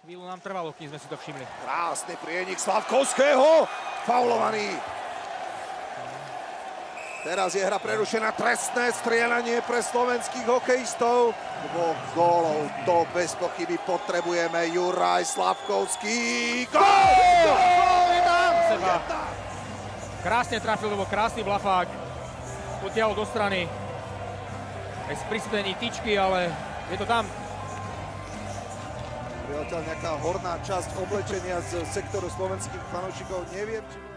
Chvíľu nám trvalo, kým sme si to všimli. Krásny prienik Slavkovského, faulovaný. Teraz je hra prerušená, trestné strieľanie pre slovenských hokejistov. 2 gólov, to bez pochyby potrebujeme. Juraj Slavkovský, gól! Je tam! Krásne trafil, lebo krásny blafák. Potiahol do strany. Aj s prispení tyčky, ale je to tam. Priateľ, nejaká horná časť oblečenia z sektoru slovenských fanúšikov, neviem, či...